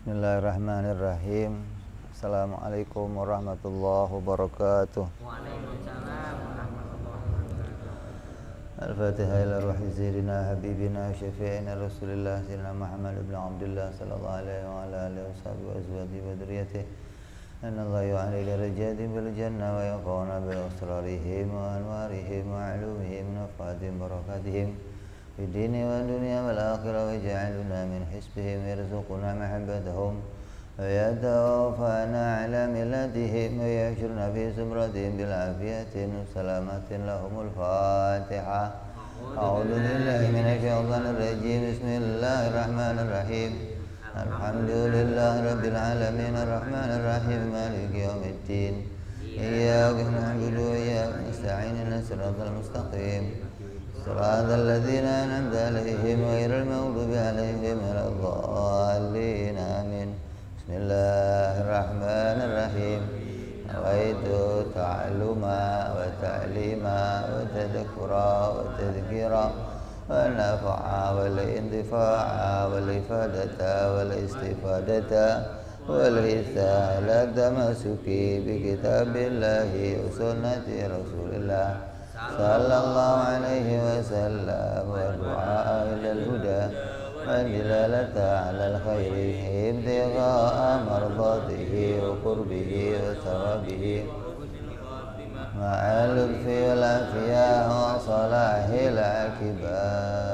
Bismillahirrahmanirrahim. Assalamualaikum warahmatullahi wabarakatuh. Waalaikumsalam warahmatullahi wabarakatuh. Al-Fatihah ila ruhi sayyidina habibina syafi'ina Rasulillah sayyidina Muhammad ibn Abdullah sallallahu alaihi wa ala alihi washabihi wa azwajihi wa dzurriyyatihi. Inna Allah yu'ali ila rijali bil jannah wa yaqawna bi asrarihim wa anwarihim wa ulumihim nafatihim barakatihim في الدين والدنيا والآخرة ويجعلنا من حسبهم يرزقنا محبتهم ويتوفانا على ملتهم ويحشرنا في زمرتهم بالعافية وسلامة لهم الفاتحة. أعوذ بالله من الشيطان الرجيم. بسم الله الرحمن الرحيم. الحمد لله رب العالمين الرحمن الرحيم مالك يوم الدين إياك نعبد وإياك نستعين اهدنا الصراط المستقيم صراط الذين أنعمت عليهم غير المغضوب عليهم ولا الضالين آمين. بسم الله الرحمن الرحيم. نويت تعلما وتعليما وتذكرا وتذكيرا والنفعا والانتفاع والإفادة والاستفادة والإحسان على التمسك بكتاب الله وسنة رسول الله صلى الله عليه وسلم والدعاء إلى الهدى والدلالة على الخير ابتغاء مرضاته وقربه وثوابه مع اللطف والعافية وصلاح العاقبة.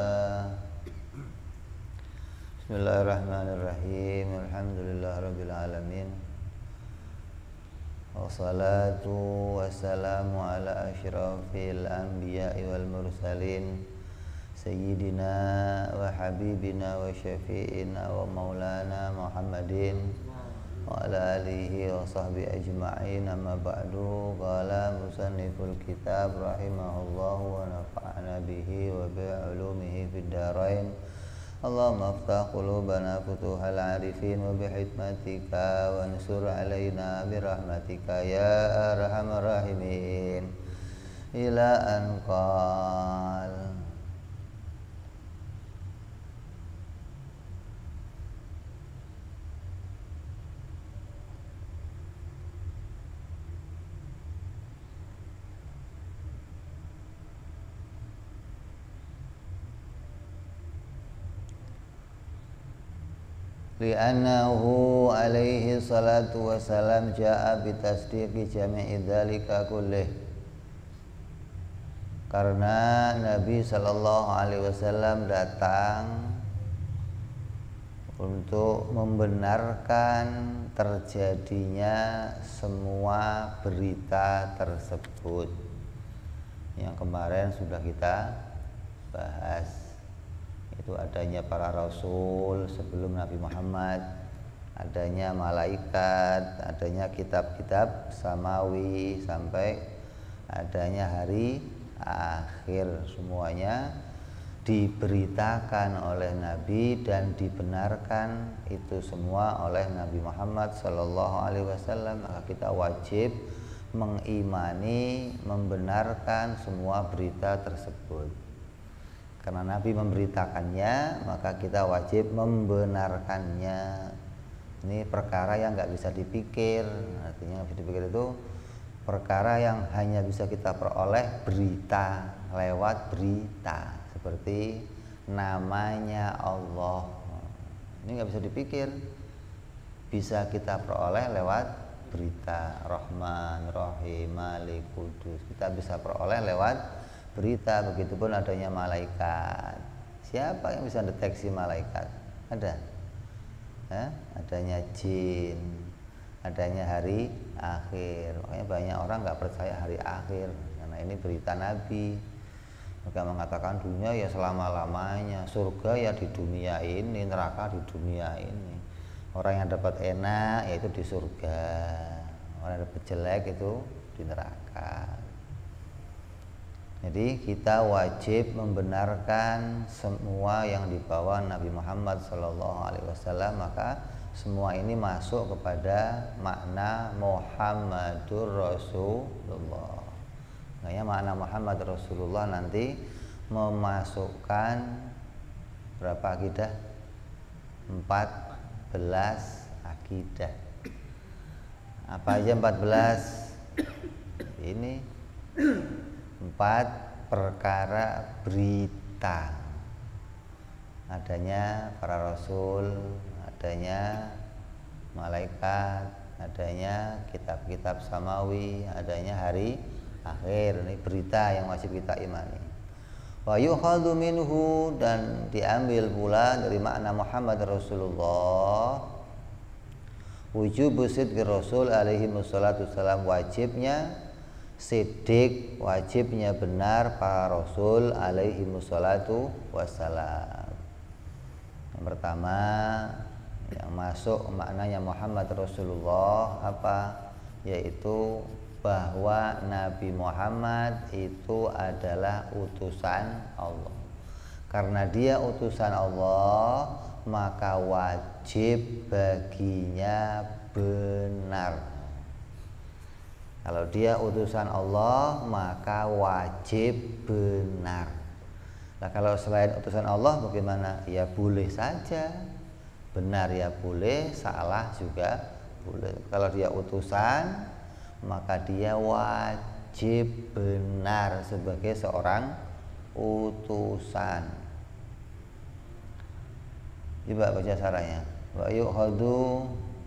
بسم الله الرحمن الرحيم. الحمد لله رب العالمين wassalatu wassalamu ala asyrafil anbiya'i wal mursalin sayyidina wa habibina wa syafi'ina wa maulana Muhammadin wa ala alihi wa sahbihi ajma'in. Amma ba'du. Qala musanniful kitab rahimahullahu wa nafa'ana bihi wa bi'ulumihi fid darain. Allahumma aftah qulubana futuhal arifin wa bihikmatika wa ansur alaina birahmatika ya arhamar rahimin. Ila an qal li'annahu alaihi salatu wassalam ja'a bitasdiqi jami'i dzalika kullih. Karena Nabi sallallahu alaihi wasallam datang untuk membenarkan terjadinya semua berita tersebut yang kemarin sudah kita bahas. Itu adanya para rasul sebelum Nabi Muhammad, adanya malaikat, adanya kitab-kitab samawi, sampai adanya hari akhir. Semuanya diberitakan oleh Nabi dan dibenarkan itu semua oleh Nabi Muhammad Sallallahu Alaihi Wasallam. Maka kita wajib mengimani, membenarkan semua berita tersebut. Karena Nabi memberitakannya, maka kita wajib membenarkannya. Ini perkara yang nggak bisa dipikir. Artinya nggak bisa dipikir itu perkara yang hanya bisa kita peroleh berita, lewat berita. Seperti namanya Allah, ini nggak bisa dipikir. Bisa kita peroleh lewat berita. Rahman, Rahim, Malik, Kudus. Kita bisa peroleh lewat berita. Begitupun adanya malaikat. Siapa yang bisa deteksi malaikat? Ada? Adanya jin, adanya hari akhir. Makanya banyak orang nggak percaya hari akhir karena ini berita Nabi. Maka mengatakan dunia ya selama-lamanya, surga ya di dunia ini, neraka di dunia ini. Orang yang dapat enak yaitu di surga, orang yang dapat jelek itu di neraka. Jadi kita wajib membenarkan semua yang dibawa Nabi Muhammad SAW. Maka semua ini masuk kepada makna Muhammadur Rasulullah. Makanya makna Muhammad Rasulullah nanti memasukkan berapa akidah? 14 akidah. Apa aja 14? Ini 4 perkara berita. Adanya para rasul, adanya malaikat, adanya kitab-kitab samawi, adanya hari akhir. Ini berita yang wajib kita imani. Wa yukhadhu minhu, dan diambil pula dari makna Muhammad Rasulullah, wujubu sidqi Rasul alaihi wassalatu wassalam, wajibnya siddiq, wajibnya benar para Rasul alaihi wassalatu wassalam. Yang pertama yang masuk maknanya Muhammad Rasulullah apa? Yaitu bahwa Nabi Muhammad itu adalah utusan Allah. Karena dia utusan Allah, maka wajib baginya benar. Kalau dia utusan Allah, maka wajib benar. Nah, kalau selain utusan Allah bagaimana? Ya boleh saja, benar ya boleh, salah juga boleh. Kalau dia utusan, maka dia wajib benar sebagai seorang utusan. Coba baca sarahnya. Wa yukhadhu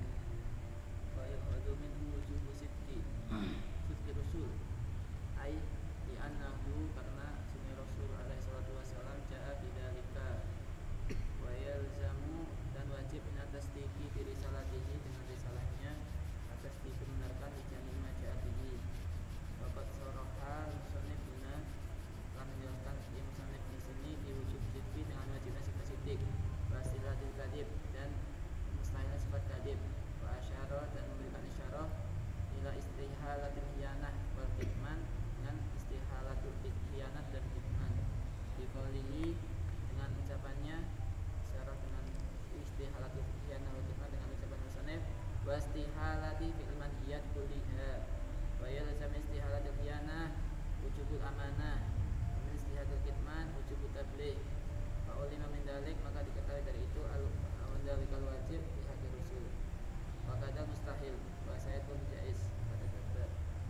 minhu wujubu sidqi Rasul, ai li annahu, karena sunni Rasul alaihi salatu wasallam jaa bidzalika, wa yalzamu, dan wajib min tasdiqi bi risalatihi, dengan risalahnya atas dibenarkan di jami' ma jaa bihi. Waqad saraha musannif guna telah menjelaskan musannif di sini di wujub sidqi dengan wajibnya sifat siddiq, wasilatul kadib, dan mustahil sifat kadib, wa asyara, dan memberikan isyarah ila istihalatul khiyanah wal kitman, dengan istihalatul khiyanah dan kitman, biqaulihi, dengan ucapannya, isyarah dengan istihalatul khiyanah wal kitman dengan ucapan musannif, wa istihalati fil manhiyat kulliha, wa yalzam istihalatul khiyanah wujubul amanah, wa min istihalatul kitman wujubut tabligh. Ulima min dalik, maka diketahui dari itu al-dalikal wajib di hati Rasul, wa kadal mustahil, wa sayyidul jaiz, kata kata.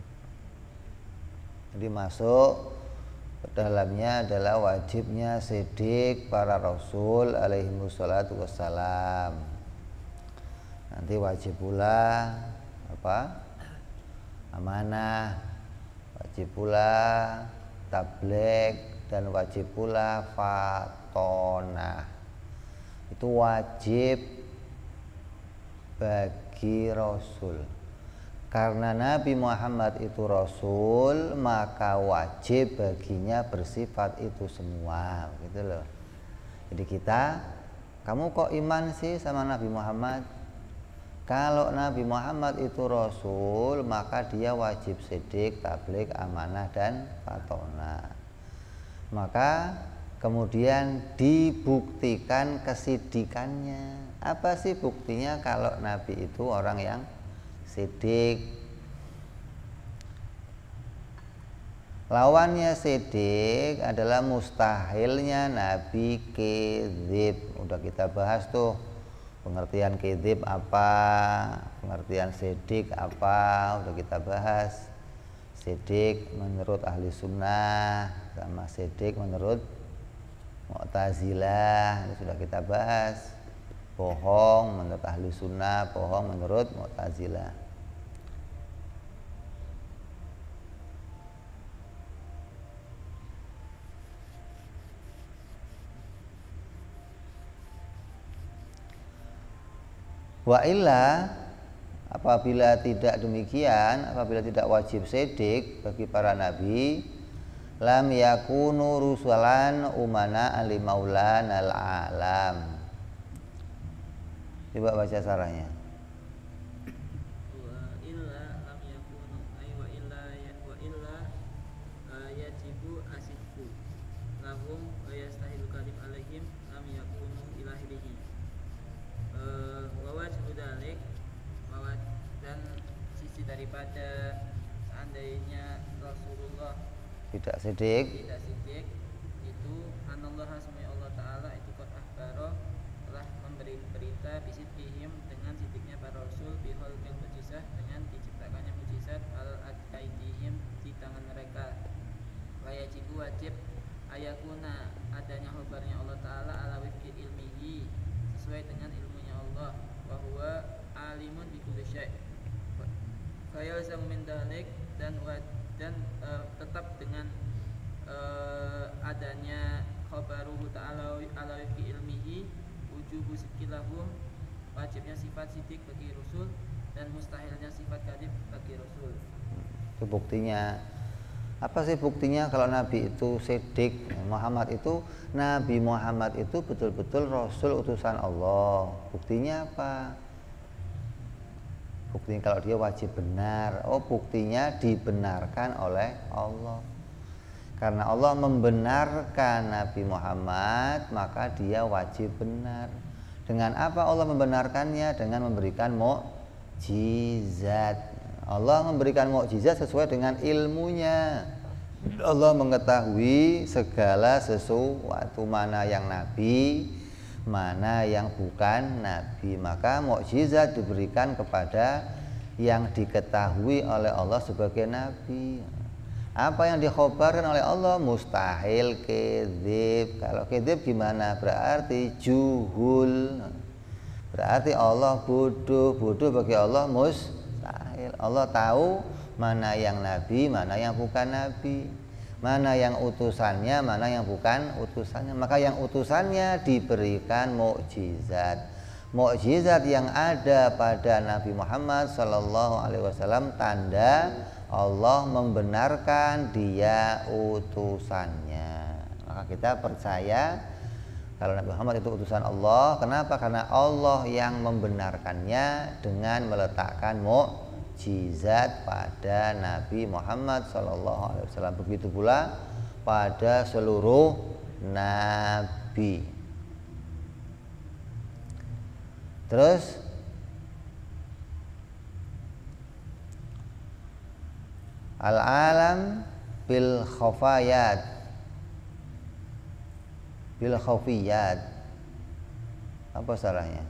Jadi masuk ke dalamnya adalah wajibnya siddiq para Rasul alaihi wassalatu wassalam. Nanti wajib pula apa? Amanah, wajib pula tabligh, dan wajib pula fatonah. Itu wajib bagi Rasul. Karena Nabi Muhammad itu Rasul, maka wajib baginya bersifat itu semua, gitu loh. Jadi kamu kok iman sih sama Nabi Muhammad? Kalau Nabi Muhammad itu Rasul, maka dia wajib siddiq, tabligh, amanah, dan fatonah. Maka kemudian dibuktikan kesidikannya. Apa sih buktinya kalau Nabi itu orang yang siddiq? Lawannya siddiq adalah mustahilnya Nabi kedzib. Udah kita bahas tuh pengertian kedzib apa, pengertian siddiq apa, udah kita bahas. Siddiq menurut ahli sunnah sama siddiq menurut Mu'tazilah, ini sudah kita bahas. Bohong menurut ahli sunnah, bohong menurut Mu'tazilah. Wa illa, apabila tidak demikian, apabila tidak wajib siddiq bagi para nabi, lam yakunu rusulan umana ali maulanal alam. Coba baca sarahnya. Wa illa lam yakunu, ay wa illa yajibu asidku lahum wa yastahilu kadib alaihim, lam yakunu ilahihi. Wa wajhu dalik, dan sisi daripada seandainya Rasulullah Tidak siddiq, itu anallah hasmi Allah Ta'ala itu qad akhbaro, telah memberi berita bisidqihim dengan sidiknya para ayakuna adanya khabarnya Allah Ta'ala ala wifqi ilmihi sesuai dengan ilmunya Allah wa huwa alimun bi kulli syai' fa yalzamu min dzalik dan tetap dengan adanya khabaruhu ta'ala ala wifqi ilmihi wujubu sidqilahum wajibnya sifat sidik bagi Rasul dan mustahilnya sifat kadhib bagi Rasul. Itu buktinya. Apa sih buktinya kalau Nabi itu sidik? Nabi Muhammad itu betul-betul Rasul utusan Allah. Buktinya apa? Buktinya kalau dia wajib benar. Oh, buktinya dibenarkan oleh Allah. Karena Allah membenarkan Nabi Muhammad, maka dia wajib benar. Dengan apa Allah membenarkannya? Dengan memberikan mukjizat. Allah memberikan mukjizat sesuai dengan ilmunya. Allah mengetahui segala sesuatu, mana yang nabi, mana yang bukan nabi. Maka mukjizat diberikan kepada yang diketahui oleh Allah sebagai nabi. Apa yang dikhabarkan oleh Allah mustahil kedzib. Kalau kedzib gimana? Berarti juhul. Berarti Allah bodoh. Bodoh bagi Allah mustahil. Allah tahu mana yang nabi, mana yang bukan nabi, mana yang utusannya, mana yang bukan utusannya. Maka yang utusannya diberikan mukjizat. Mukjizat yang ada pada Nabi Muhammad SAW tanda Allah membenarkan dia utusannya. Maka kita percaya kalau Nabi Muhammad itu utusan Allah. Kenapa? Karena Allah yang membenarkannya dengan meletakkan mukjizat pada Nabi Muhammad SAW. Begitu pula pada seluruh nabi. Terus al-alam bil khafayat, bil khafiyat. Apa salahnya?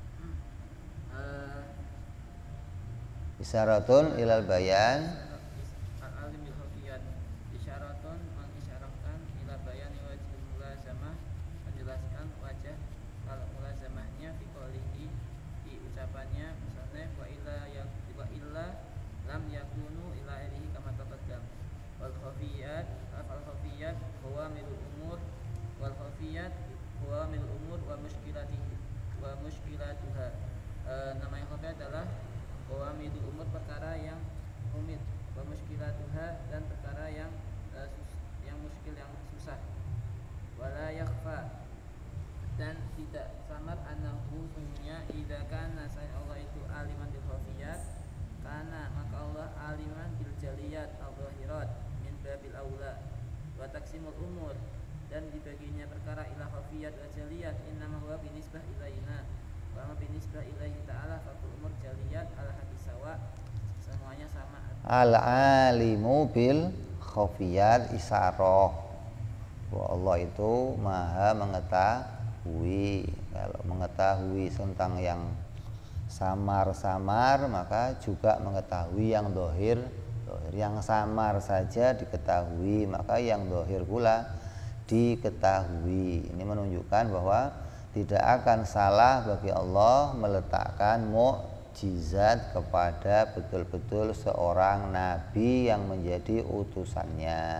Isyaratun ilal bayan. Al-alim bil khafiyat isyaratun mengisyaratkan ila bayani wajib mulazamah, menjelaskan wajah kalau mulazamahnya fi qoulihi di ucapannya, misalnya wa illa lam yakunu ila alihi kama taqaddam. Wal khafiyat huwa milul umur wal khafiyat huwa milul umur wa mushkilatuha. Nama yang khafiyat adalah huwa milul umur, perkara yang rumit, wa mushkilatuha, dan perkara yang muskil, yang susah. Wala yakhfa, dan tidak samar annahu sungguhnya idza kana saya Allah itu aliman bil khafiyat, karena maka Allah aliman bil jaliyat al-zahirat min babil aula. Wa taqsimul umur, dan dibaginya perkara ila khafiyat wa jaliyat innama huwa binisbah ilaina wa ma binisbah ilaihi ta'ala fakul umur jaliyat al hadisawa, semuanya sama. Al-alimu bil khafiyat isyarah. Allah itu maha mengetahui. Kalau mengetahui tentang yang samar-samar, maka juga mengetahui yang dohir. Yang samar saja diketahui, maka yang dohir pula diketahui. Ini menunjukkan bahwa tidak akan salah bagi Allah meletakkan mukjizat kepada betul-betul seorang nabi yang menjadi utusannya.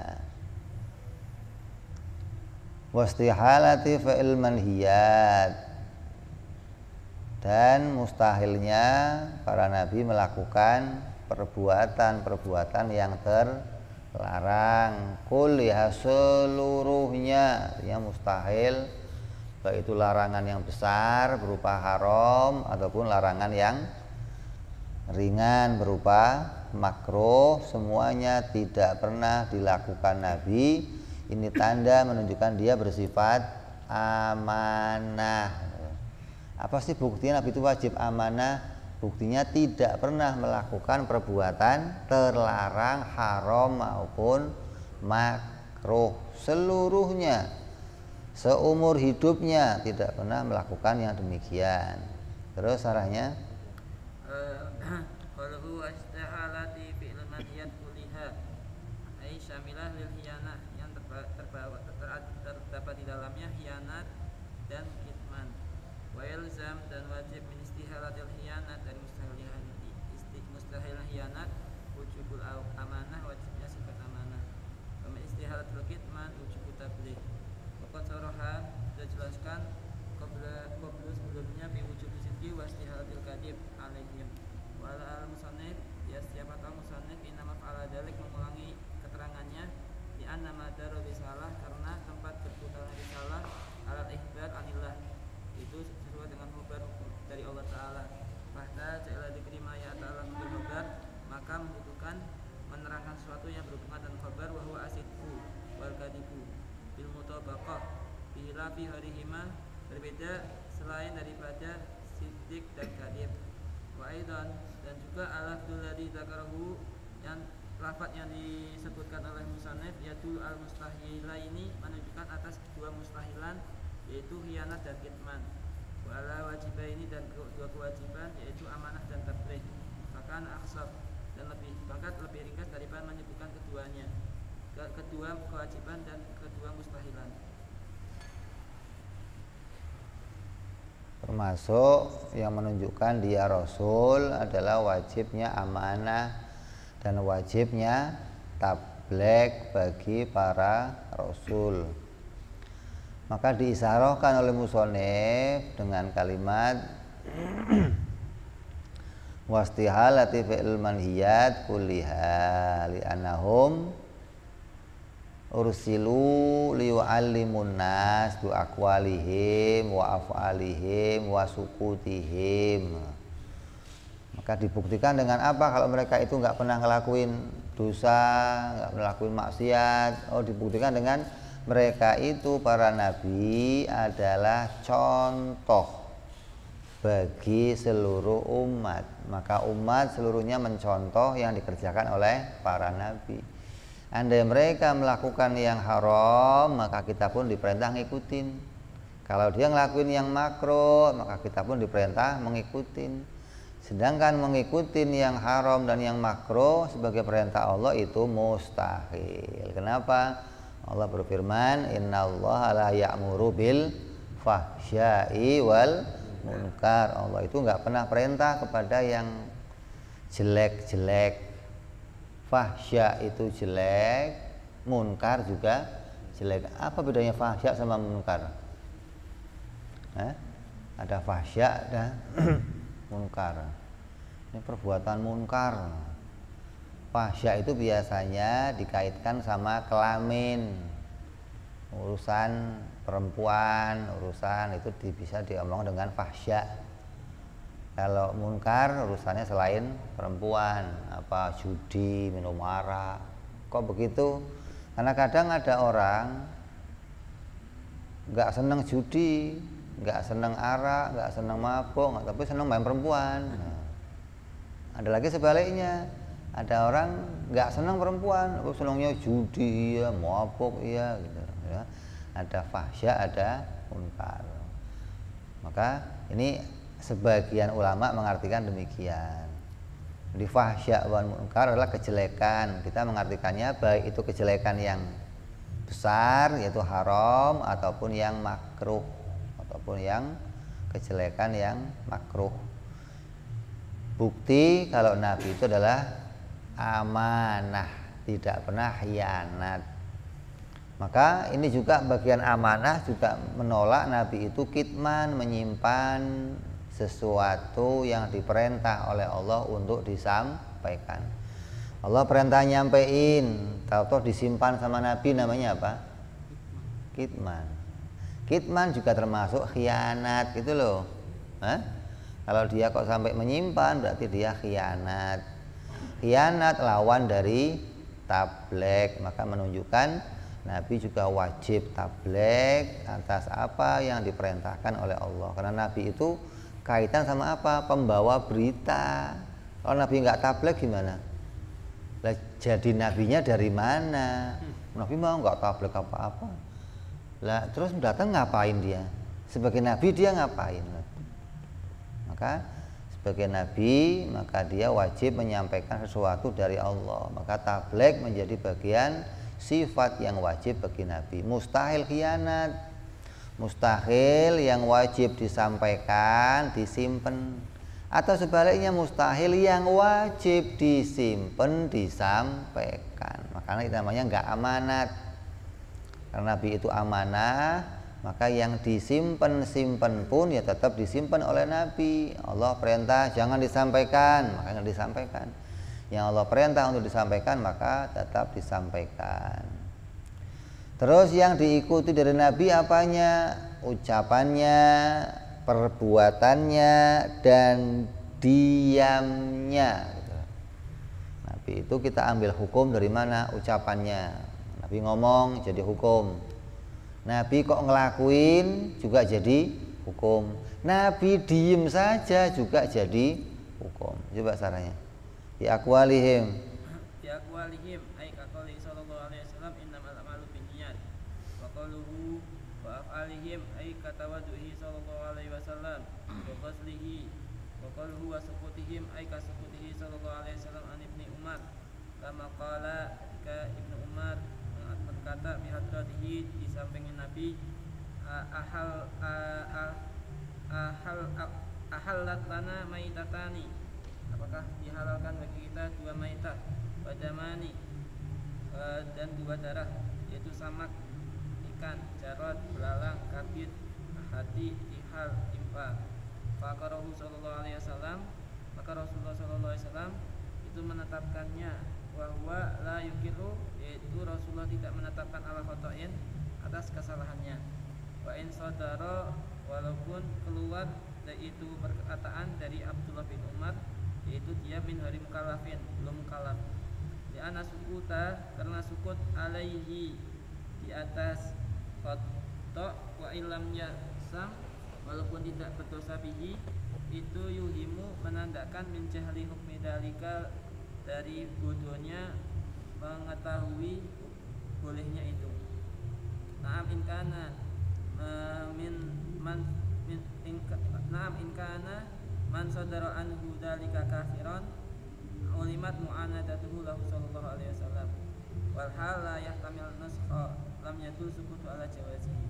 Wastihalati fa'il manhiyat, dan mustahilnya para nabi melakukan perbuatan-perbuatan yang terlarang. Kuliah seluruhnya, artinya mustahil, baik itu larangan yang besar berupa haram ataupun larangan yang ringan berupa makruh, semuanya tidak pernah dilakukan Nabi. Ini tanda menunjukkan dia bersifat amanah. Apa sih buktinya Nabi itu wajib amanah? Buktinya tidak pernah melakukan perbuatan terlarang, haram maupun makruh. Seluruhnya, seumur hidupnya tidak pernah melakukan yang demikian. Terus arahnya qalu wastahalati fi'l manhiyat kuliha ay syamilah lil hiyanah, yang terdapat di dalamnya khianat dan kitman. Wa yalzam dan wajib min istihalatil khianat dan mustahil khianat wujubul amanah, wajibnya sifat amanah. Wa min istihalatil kitman wujubut tabligh. Waqad saraha dijelaskan qabla sebelumnya bi wujubi sidqi wa istihalatil kadhib alaihim. Wa al musannif ya siapa tahu musannif inna maf'ala dzalik mengulangi keterangannya di anna madar risalah karena tempat berputarnya risalah alat ikhbar anillah itu sesuai dengan khabar dari Allah Ta'ala. Fahta ja'ala dikrima ya ta'ala bil khabar, maka membutuhkan menerangkan sesuatu yang berhubungan dengan khabar wa huwa asidku wal kadibu bil mutabaqah bihilafi harihima, berbeda selain daripada siddiq dan kadib. Wa aidan dan juga al-lafdzul ladzi dzakarahu yang lafaz yang disebutkan oleh musannif yaitu al-mustahilaini menunjukkan atas dua mustahilan yaitu khianat dan kitman. Wa ala wajibaini dan dua kewajiban yaitu amanah dan tabligh. Bahkan aksab dan lebih ringkas daripada menyebutkan keduanya, kedua kewajiban dan kedua mustahilan. Termasuk yang menunjukkan dia Rasul adalah wajibnya amanah dan wajibnya tabligh bagi para Rasul. Maka diisyaratkan oleh musannif dengan kalimat wastihalati fi'il manhiyat kulliha li'annahum ursilu liyu'allimun nas bi aqwalihim wa af'alihim wa sukutihim. Maka dibuktikan dengan apa kalau mereka itu nggak pernah ngelakuin dosa, nggak pernah ngelakuin maksiat. Dibuktikan dengan mereka itu para nabi adalah contoh bagi seluruh umat. Maka umat seluruhnya mencontoh yang dikerjakan oleh para nabi. Andai mereka melakukan yang haram, maka kita pun diperintah ngikutin. Kalau dia ngelakuin yang makruh, maka kita pun diperintah mengikutin. Sedangkan mengikutin yang haram dan yang makruh sebagai perintah Allah itu mustahil. Kenapa? Allah berfirman, innallaha la ya'muru bil fahsya'i wal munkar. Allah itu nggak pernah perintah kepada yang jelek-jelek. Fahsya itu jelek, munkar juga jelek. Apa bedanya fahsya sama munkar? Ada fahsya dan munkar. Ini perbuatan munkar. Fahsya itu biasanya dikaitkan sama kelamin, urusan perempuan, urusan itu bisa diomong dengan fahsya. Kalau munkar urusannya selain perempuan, apa judi, minum arak. Kok begitu? Karena kadang ada orang nggak seneng judi, nggak seneng arak, nggak seneng mabuk, tapi seneng main perempuan. Ada lagi sebaliknya, ada orang nggak seneng perempuan, tapi senengnya judi, ya, mabuk, ya, gitu. Ya. Ada fahsya, ada munkar. Maka ini sebagian ulama mengartikan demikian. Di fahsya wan munkar adalah kejelekan. Kita mengartikannya baik itu kejelekan yang besar yaitu haram ataupun yang makruh ataupun yang kejelekan yang makruh. Bukti kalau Nabi itu adalah amanah, tidak pernah khianat. Maka ini juga bagian amanah juga menolak Nabi itu kitman, menyimpan sesuatu yang diperintah oleh Allah untuk disampaikan. Allah perintah nyampein, tahu-tahu disimpan sama Nabi, namanya apa? Kitman. Kitman juga termasuk khianat gitu loh. Kalau dia kok sampai menyimpan berarti dia khianat. Khianat lawan dari tabligh, maka menunjukkan Nabi juga wajib tabligh atas apa yang diperintahkan oleh Allah. Karena Nabi itu kaitan sama apa? Pembawa berita. Kalau Nabi nggak tabligh gimana? Lah, jadi nabinya dari mana? Nabi mau nggak tabligh apa-apa. Lah terus datang ngapain dia? Sebagai nabi dia ngapain? Maka sebagai nabi maka dia wajib menyampaikan sesuatu dari Allah. Maka tabligh menjadi bagian sifat yang wajib bagi Nabi. Mustahil khianat, mustahil yang wajib disampaikan disimpan, atau sebaliknya mustahil yang wajib disimpan disampaikan. Makanya itu namanya nggak amanat. Karena Nabi itu amanah, maka yang disimpan pun ya tetap disimpan oleh Nabi. Allah perintah jangan disampaikan, maka nggak disampaikan. Yang Allah perintah untuk disampaikan, maka tetap disampaikan. Terus yang diikuti dari Nabi apanya? Ucapannya, perbuatannya, dan diamnya. Nabi itu kita ambil hukum dari mana? Ucapannya. Nabi ngomong jadi hukum. Nabi kok ngelakuin juga jadi hukum. Nabi diem saja juga jadi hukum. Coba caranya. Di aqwalihim ay kaqouli sallallahu alaihi wasallam innamal a'malu binniyat wa qaluhu wa af'alihim ay katawadduhi sallallahu alaihi wasallam wa qaslihi wa qaluhu wa sukutihim ay kasukutihi sallallahu alaihi wasallam an ibni Umar kama qala ketika Ibnu Umar berkata bi hadratihi di sampingnya Nabi ahallat lana maitatani, apakah dihalalkan bagi kita dua maitah, wadamani dan dua darah, yaitu samak, ikan, jarod, belalang, kabid, hati, tihal, timpa. Fakarahu sallallahu alaihi wasallam, maka Rasulullah sallallahu alaihi wasallam itu menetapkannya, bahwa la yukiru, yaitu Rasulullah tidak menetapkan ala khotoin atas kesalahannya. Wa in sadara, walaupun keluar yaitu perkataan dari Abdullah bin Umar, yaitu dia min hari mukallafin, belum mukallaf. Di ana sukuta, karena sukut alaihi di atas khoto, wa ilam yasam, walaupun tidak berdosa bihi, itu yuhimu menandakan min jahli hukmi dalika, dari bodohnya mengetahui bolehnya itu. Naam in kana naam in kana man sadara anhu dalika kafiran ulimat mu'anadatuhu lahu sallallahu alaihi wasallam wal hal la yahtamil naskha lam yadul sukutu ala jawazihi.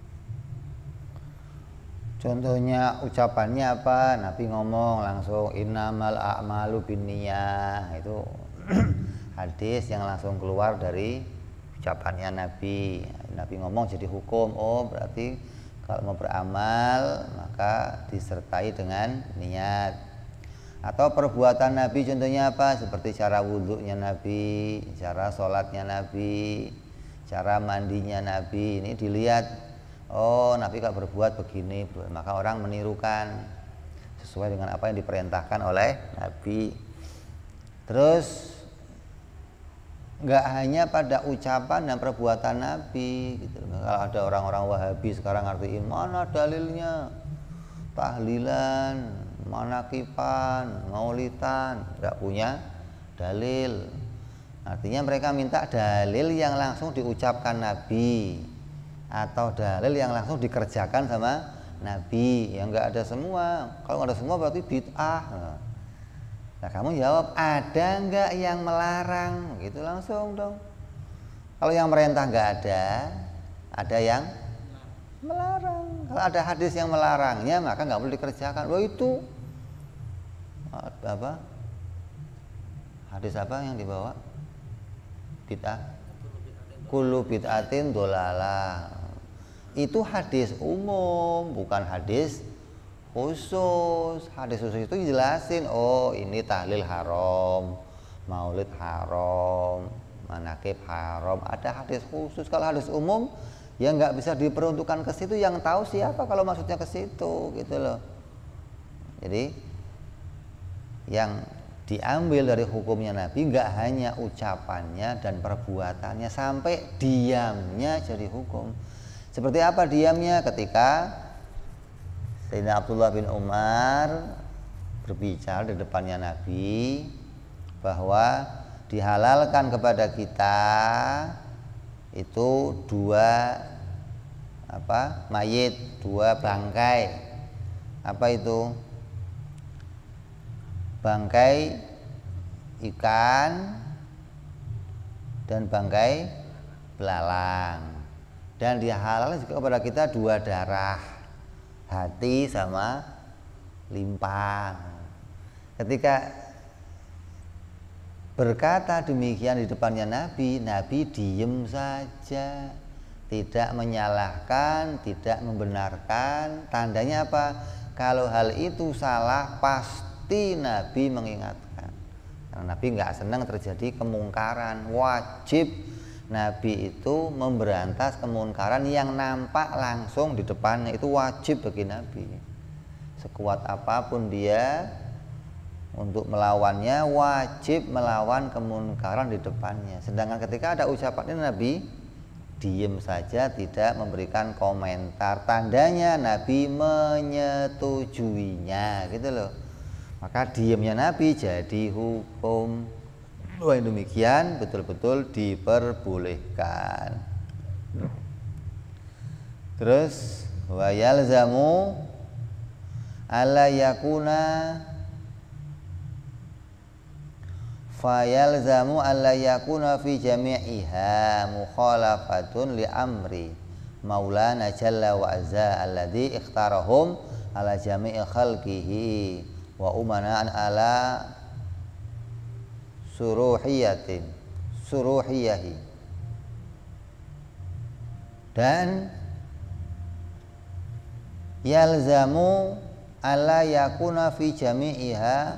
Contohnya ucapannya apa? Nabi ngomong langsung innamal a'malu binniyah. Itu hadis yang langsung keluar dari ucapannya Nabi. Nabi ngomong jadi hukum. Oh, berarti kalau mau beramal maka disertai dengan niat. Atau perbuatan Nabi contohnya apa? Seperti cara wudhunya Nabi, cara sholatnya Nabi, cara mandinya Nabi. Ini dilihat, oh Nabi kalau berbuat begini, maka orang menirukan sesuai dengan apa yang diperintahkan oleh Nabi. Terus nggak hanya pada ucapan dan perbuatan Nabi gitu. Kalau ada orang-orang Wahabi sekarang artiin mana dalilnya tahlilan, manakipan, maulitan, nggak punya dalil. Artinya mereka minta dalil yang langsung diucapkan Nabi atau dalil yang langsung dikerjakan sama Nabi. Yang nggak ada semua. Kalau nggak ada semua berarti bid'ah. Nah kamu jawab, ada nggak yang melarang? Gitu langsung dong. Kalau yang merintah nggak ada yang melarang. Kalau ada hadis yang melarangnya maka nggak boleh dikerjakan. Wah itu apa? Hadis apa yang dibawa? Bid'ah. Kullu bid'atin dolalah. Itu hadis umum, bukan hadis khusus. Hadis khusus itu jelasin, oh ini tahlil haram, maulid haram, manakib haram. Ada hadis khusus. Kalau hadis umum ya nggak bisa diperuntukkan ke situ. Yang tahu siapa kalau maksudnya ke situ, gitu loh. Jadi yang diambil dari hukumnya Nabi nggak hanya ucapannya dan perbuatannya, sampai diamnya jadi hukum. Seperti apa diamnya? Ketika Sayyidina Abdullah bin Umar berbicara di depannya Nabi bahwa dihalalkan kepada kita itu dua mayit, dua bangkai. Apa itu? Bangkai ikan dan bangkai belalang. Dan dihalalkan juga kepada kita 2 darah, hati sama limpa. Ketika berkata demikian di depannya Nabi, Nabi diem saja, tidak menyalahkan, tidak membenarkan. Tandanya apa? Kalau hal itu salah, pasti Nabi mengingatkan. Karena Nabi nggak senang terjadi kemungkaran. Wajib Nabi itu memberantas kemungkaran yang nampak langsung di depannya. Itu wajib bagi Nabi. Sekuat apapun dia untuk melawannya, wajib melawan kemungkaran di depannya. Sedangkan ketika ada ucapan ini, Nabi diem saja, tidak memberikan komentar. Tandanya Nabi menyetujuinya, gitu loh. Maka diemnya Nabi jadi hukum. Yang demikian betul-betul diperbolehkan. Terus wa yalzamu alla yakuna fayalzamu alla yakuna fi jami'iha mukhalafatun li amri maulana jalla wa azza alladhi ikhtarahum ala jami'i khalqihi wa umana'an ala suruhiyahi. Dan yalzamu alla yakuna fi jami'iha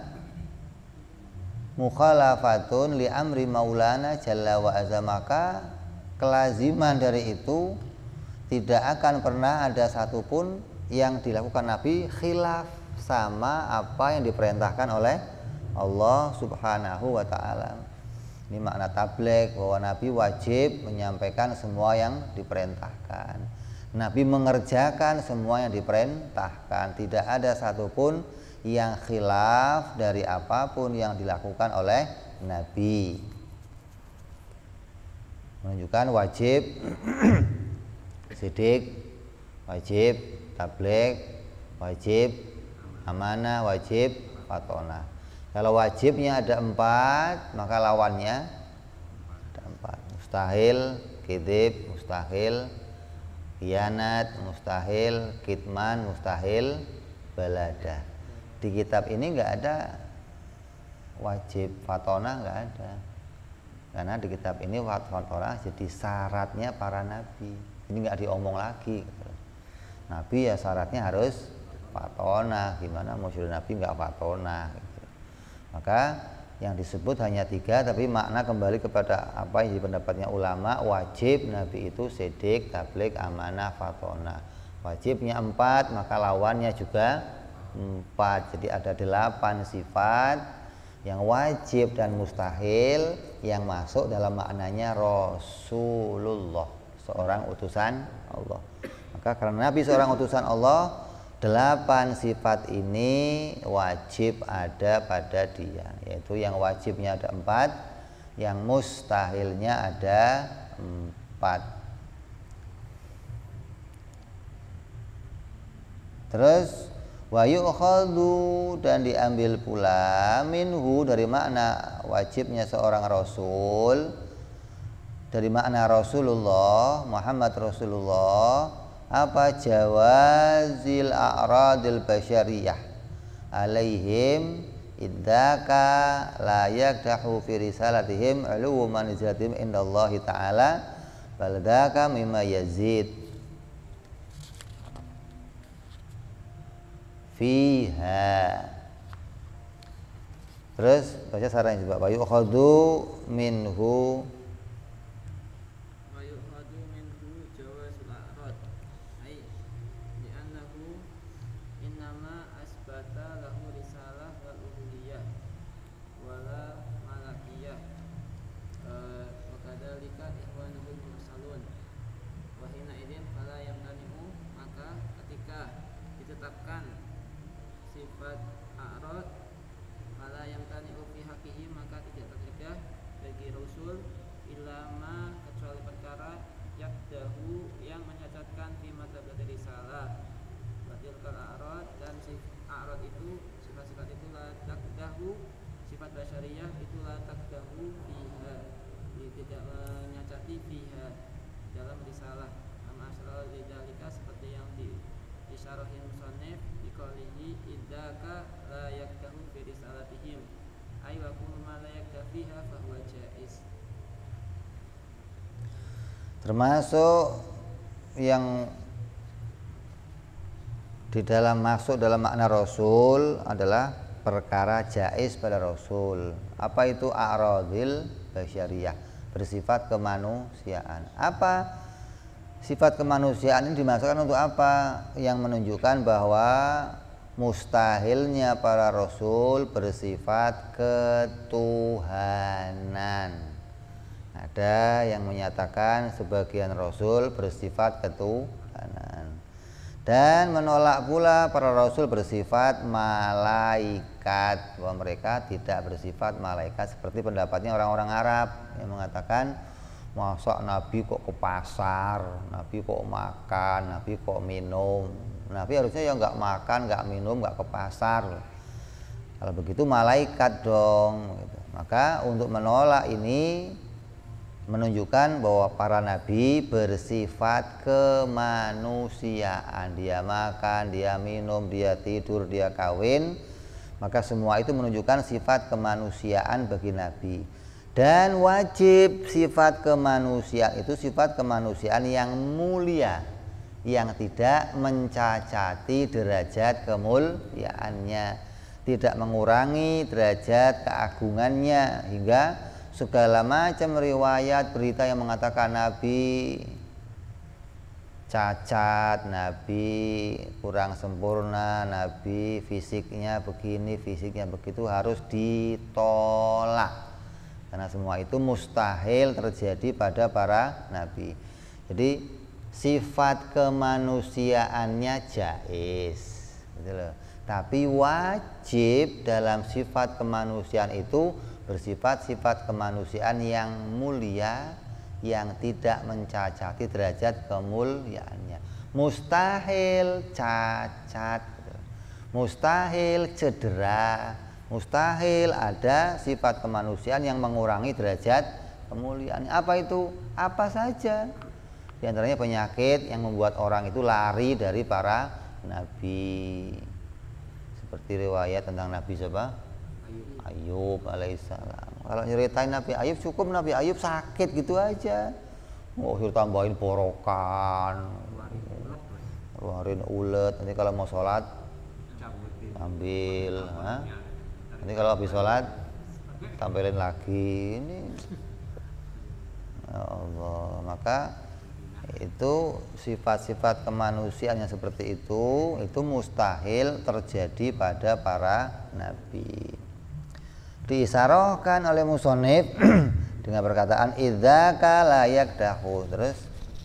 mukhalafatun li amri maulana jalla wa azza, maka kelaziman dari itu tidak akan pernah ada satupun yang dilakukan Nabi khilaf sama apa yang diperintahkan oleh Allah subhanahu wa ta'ala. Ini makna tabligh, bahwa Nabi wajib menyampaikan semua yang diperintahkan. Nabi mengerjakan semua yang diperintahkan. Tidak ada satupun yang khilaf dari apapun yang dilakukan oleh Nabi. Menunjukkan wajib sidik, wajib tabligh, wajib amanah, wajib fatonah. Kalau wajibnya ada 4, maka lawannya ada 4. Mustahil kadzib, mustahil khianat, mustahil kitman, mustahil baladah. Di kitab ini nggak ada wajib fatonah, nggak ada. Karena di kitab ini fatonah jadi syaratnya para nabi. Ini nggak diomong lagi. Nabi ya syaratnya harus fatonah. Gimana mau suruh nabi nggak fatonah? Maka yang disebut hanya 3, tapi makna kembali kepada apa yang pendapatnya ulama. Wajib Nabi itu sidik, tabligh, amanah, fatonah. Wajibnya 4, maka lawannya juga 4. Jadi ada 8 sifat yang wajib dan mustahil yang masuk dalam maknanya Rasulullah, seorang utusan Allah. Maka karena Nabi seorang utusan Allah, 8 sifat ini wajib ada pada dia, yaitu yang wajibnya ada 4, yang mustahilnya ada 4. Terus wa yu'khadhu, dan diambil pula minhu, dari makna wajibnya seorang rasul, dari makna Rasulullah, Muhammad Rasulullah, apa? Jawazil a'radil basyariyah alaihim idzaka la yakdahu fi risalatihim ulu manzilatim indallahi ta'ala baldaka mimma yazid fiha. Terus baca sarahnya coba. Bayu khadu minhu sifat a'rad fala yamtani'u fi haqqihi, maka tidak tercegah bagi Rasul ilama, kecuali perkara yakdahu, yang mencacatkan fi madzhabati risalah. Batil kal a'rad, dan a'rad itu sifat-sifat itu la takdahu, sifat basyariyah itu la takdahu fiha, tidak menyacati fiha dalam risalah Am-asral lidzalika seperti yang disyarahin musannif biqaulihi idzaka la yaktahu fi risalatihim ay wa kullu ma la yaktafiha fa huwa jaiz. Termasuk yang di dalam masuk dalam makna Rasul adalah perkara jaiz pada Rasul. Apa itu a'radil basyariyah, bersifat kemanusiaan. Apa sifat kemanusiaan ini dimasukkan untuk apa? Yang menunjukkan bahwa mustahilnya para Rasul bersifat ketuhanan. Ada yang menyatakan sebagian Rasul bersifat ketuhanan, dan menolak pula para Rasul bersifat malaikat, bahwa mereka tidak bersifat malaikat seperti pendapatnya orang-orang Arab yang mengatakan masa Nabi kok ke pasar, Nabi kok makan, Nabi kok minum. Nabi harusnya ya nggak makan, nggak minum, nggak ke pasar. Kalau begitu malaikat dong gitu. Maka untuk menolak ini menunjukkan bahwa para nabi bersifat kemanusiaan. Dia makan, dia minum, dia tidur, dia kawin. Maka semua itu menunjukkan sifat kemanusiaan bagi nabi. Dan wajib sifat kemanusiaan itu sifat kemanusiaan yang mulia, yang tidak mencacati derajat kemuliaannya, tidak mengurangi derajat keagungannya, hingga segala macam riwayat berita yang mengatakan Nabi cacat, Nabi kurang sempurna, Nabi fisiknya begini, fisiknya begitu, harus ditolak, karena semua itu mustahil terjadi pada para nabi. Jadi sifat kemanusiaannya jaiz gitu loh. Tapi wajib dalam sifat kemanusiaan itu bersifat sifat kemanusiaan yang mulia, yang tidak mencacati derajat kemuliaannya. Mustahil cacat, mustahil cedera, mustahil ada sifat kemanusiaan yang mengurangi derajat kemuliaannya. Apa itu? Apa saja. Di antaranya penyakit yang membuat orang itu lari dari para nabi. Seperti riwayat tentang Nabi siapa? Ayub alaihissalam. Kalau nyeritain Nabi Ayub, cukup Nabi Ayub sakit gitu aja. Oh, suruh tambahin borokan, keluarin ulet. Nanti kalau mau sholat ambil, nanti kalau habis sholat tampilin lagi. Ini ya Allah. Maka itu sifat-sifat kemanusiaan yang seperti itu mustahil terjadi pada para nabi. Diisyarohkan oleh musonif dengan perkataan idzaka la yakdahu. Terus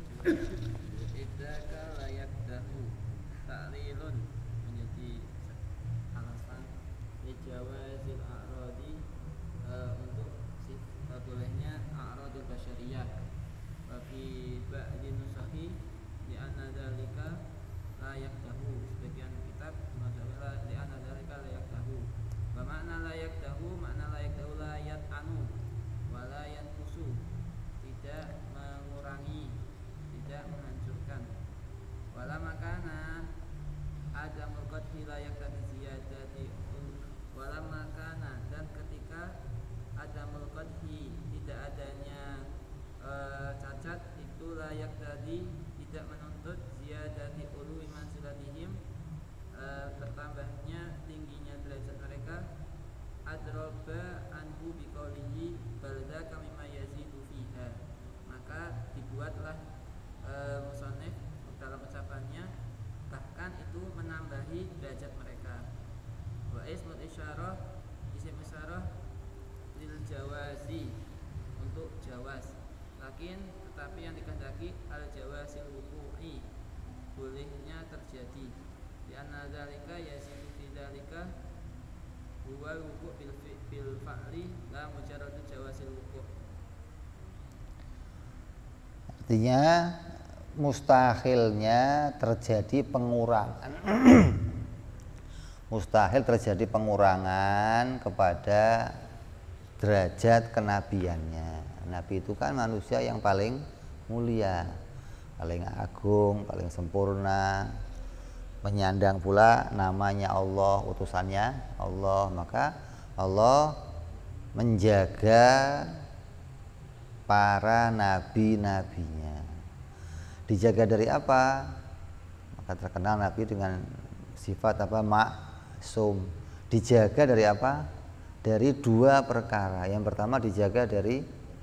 Idzaka la yakdahu ta'lilun menjadi alasan lijawazil a'radi untuk bolehnya a'radul basyariyah. Wa fi ba'di nusahi li anna dzalika la yakdahu, sebagian kitab mengatakan li anna dzalika la yakdahu. Wa makna la yakdahu, makna la yakdahu la yat'anu wa la yanqusu, tidak mengurangi, tidak menghancurkan. Wala makana adamul qadhi la yakdahu ziyadati, wala makana, dan ketika adamul qadhi, tidak adanya cacat, itu layak tadi tidak menuntut ziyadati ulu manzilatihim, bertambahnya tingginya derajat mereka. Adroba anhu biqaulihi balda kami mayazidu fiha, maka dibuatlah musannif dalam ucapannya bahkan itu menambahi derajat mereka. Wa ismul isyarah, isim isyarah lil jawazi, untuk jawaz. Lakin tetapi yang dikehendaki al jawazil wuqu'i, bolehnya terjadi. Di anna dzalika yazidu fi dzalika huwa wuqu' bil fa'li la mujarradu jawazil wuqu'. artinya mustahilnya terjadi pengurangan mustahil terjadi pengurangan kepada derajat kenabiannya. Nabi itu kan manusia yang paling mulia, paling agung, paling sempurna, menyandang pula namanya Allah, utusannya Allah. Maka Allah menjaga para nabi-nabinya. Dijaga dari apa? Maka terkenal Nabi dengan sifat apa? Maksum. Dijaga dari apa? Dari dua perkara. Yang pertama dijaga dari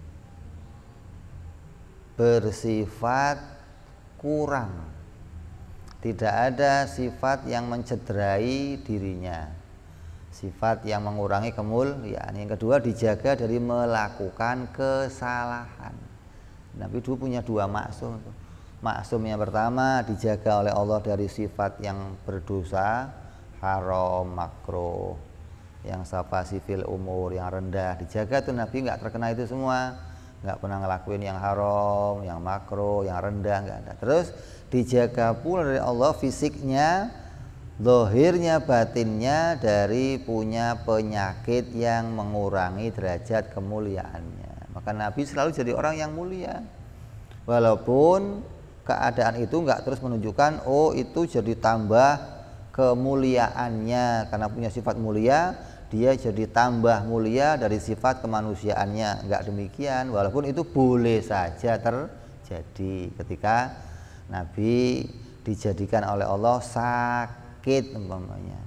bersifat kurang. Tidak ada sifat yang mencederai dirinya, sifat yang mengurangi kemuliaan. Yang kedua dijaga dari melakukan kesalahan. Nabi dulu punya dua maksum. Maksum yang pertama dijaga oleh Allah dari sifat yang berdosa, haram, makruh, yang safasifil umur, yang rendah. Dijaga tuh Nabi nggak terkena itu semua, nggak pernah ngelakuin yang haram, yang makruh, yang rendah, nggak ada. Terus dijaga pula dari Allah fisiknya, zahirnya, batinnya dari punya penyakit yang mengurangi derajat kemuliaannya. Maka Nabi selalu jadi orang yang mulia, walaupun keadaan itu nggak terus menunjukkan oh itu jadi tambah kemuliaannya karena punya sifat mulia, dia jadi tambah mulia dari sifat kemanusiaannya. Nggak demikian, walaupun itu boleh saja terjadi ketika Nabi dijadikan oleh Allah sakit umpamanya.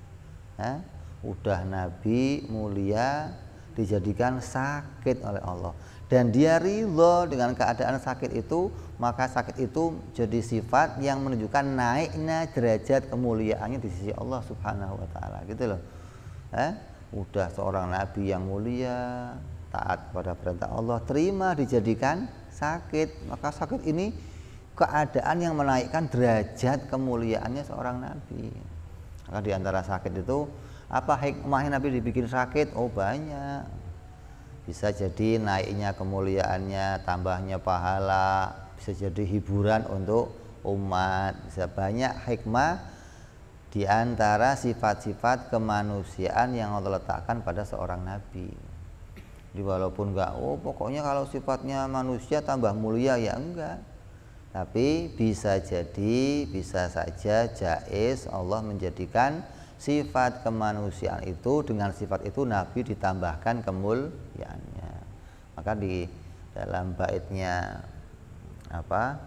Udah Nabi mulia dijadikan sakit oleh Allah dan dia ridho dengan keadaan sakit itu, maka sakit itu jadi sifat yang menunjukkan naiknya derajat kemuliaannya di sisi Allah Subhanahu wa taala, gitu loh. Udah seorang nabi yang mulia, taat pada perintah Allah, terima dijadikan sakit, maka sakit ini keadaan yang menaikkan derajat kemuliaannya seorang nabi. Maka di antara sakit itu apa hikmahnya Nabi dibikin sakit? Oh banyak. Bisa jadi naiknya kemuliaannya, tambahnya pahala, bisa jadi hiburan untuk umat, bisa banyak hikmah di antara sifat-sifat kemanusiaan yang Allah letakkan pada seorang nabi. Jadi walaupun enggak, oh pokoknya kalau sifatnya manusia tambah mulia, ya enggak. Tapi bisa jadi, bisa saja jaiz Allah menjadikan sifat kemanusiaan itu, dengan sifat itu Nabi ditambahkan kemuliaannya. Maka di dalam baitnya apa?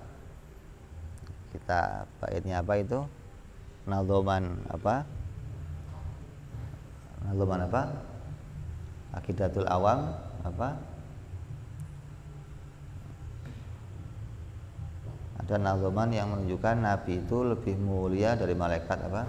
Baitnya apa itu? Nadhoman apa? Nadhoman apa? Aqidatul Awam apa? Ada nadhoman yang menunjukkan Nabi itu lebih mulia dari malaikat apa?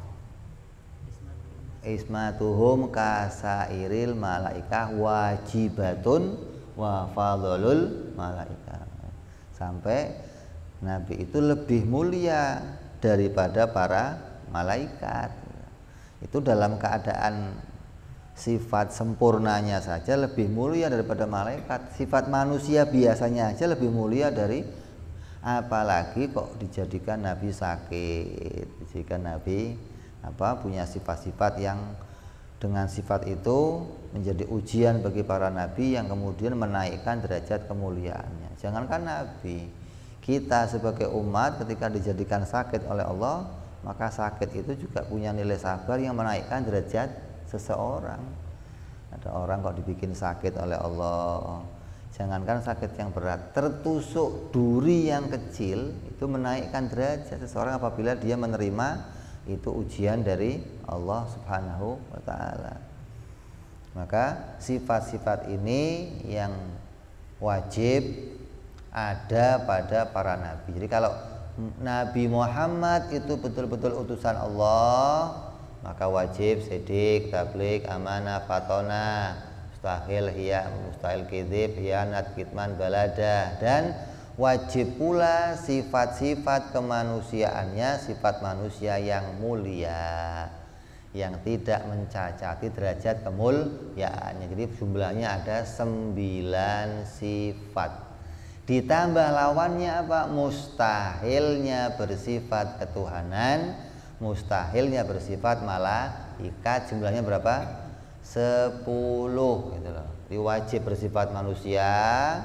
Ismatuhum kasairil malaikah wajibatun wa fadlul malaikah. Sampai Nabi itu lebih mulia daripada para malaikat. Itu dalam keadaan sifat sempurnanya saja lebih mulia daripada malaikat. Sifat manusia biasanya aja lebih mulia dari, apalagi kok dijadikan Nabi sakit, dijadikan Nabi punya sifat-sifat yang dengan sifat itu menjadi ujian bagi para nabi yang kemudian menaikkan derajat kemuliaannya. Jangankan nabi, kita sebagai umat ketika dijadikan sakit oleh Allah, maka sakit itu juga punya nilai sabar yang menaikkan derajat seseorang. Ada orang kok dibikin sakit oleh Allah, jangankan sakit yang berat, tertusuk duri yang kecil itu menaikkan derajat seseorang apabila dia menerima itu ujian dari Allah Subhanahu wa taala. Maka sifat-sifat ini yang wajib ada pada para nabi. Jadi kalau Nabi Muhammad itu betul-betul utusan Allah, maka wajib sidik, tabligh, amanah, fatona, mustahil hiya, mustahil kidzib, hianat, kitman, balada, dan wajib pula sifat-sifat kemanusiaannya, sifat manusia yang mulia, yang tidak mencacati derajat kemuliaannya. Jadi jumlahnya ada 9 sifat. Ditambah lawannya apa? Mustahilnya bersifat ketuhanan, mustahilnya bersifat malaikat. Jumlahnya berapa? 10 gitu loh. Jadi wajib bersifat manusia,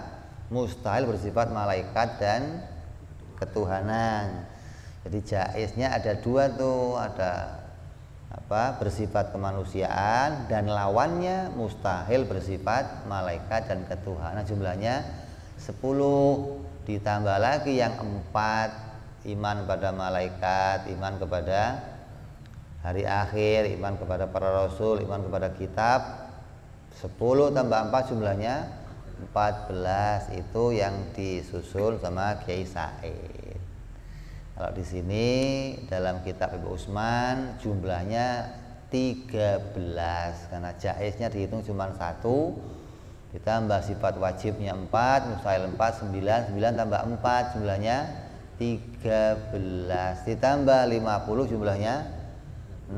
mustahil bersifat malaikat dan ketuhanan. Jadi jaiznya ada dua tuh, ada bersifat kemanusiaan dan lawannya mustahil bersifat malaikat dan ketuhanan. Jumlahnya 10, ditambah lagi yang 4, iman pada malaikat, iman kepada hari akhir, iman kepada para rasul, iman kepada kitab. 10 tambah 4 jumlahnya 14, itu yang disusun sama Kiai Said. Kalau di sini dalam kitab Ibu Usman jumlahnya 13, karena jaiznya dihitung cuma 1, ditambah sifat wajibnya 4, mustahil 4, 9 tambah 4 jumlahnya 13, ditambah 50 jumlahnya 63